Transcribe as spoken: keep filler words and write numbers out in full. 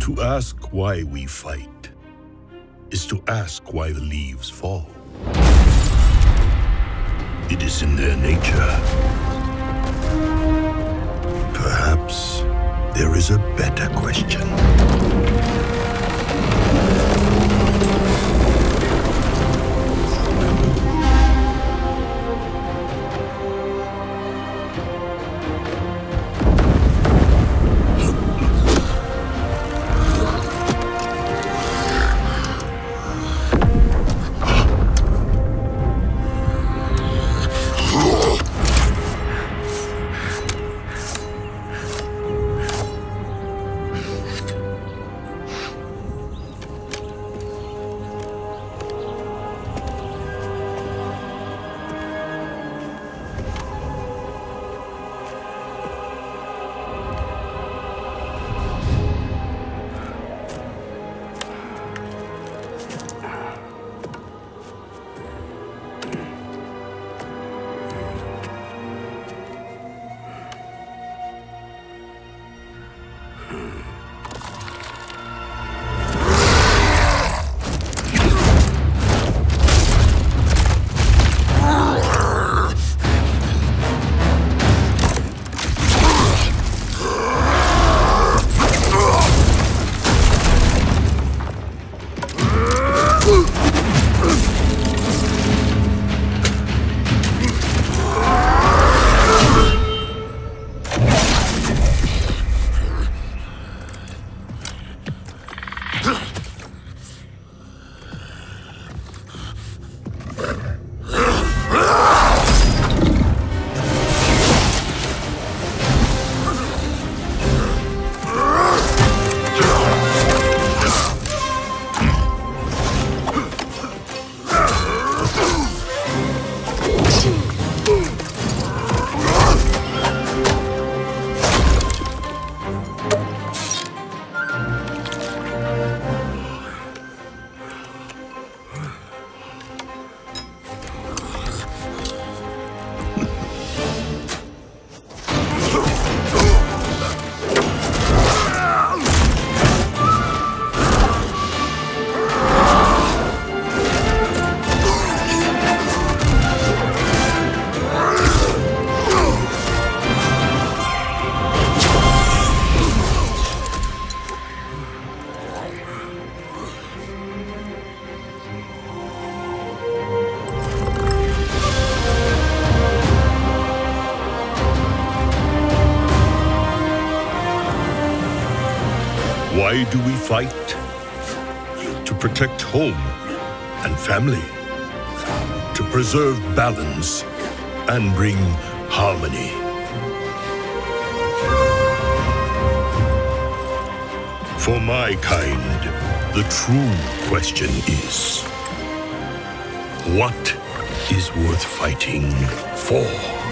To ask why we fight is to ask why the leaves fall. It is in their nature. Perhaps there is a better question. Why do we fight? To protect home and family. To preserve balance and bring harmony. For my kind, the true question is, what is worth fighting for?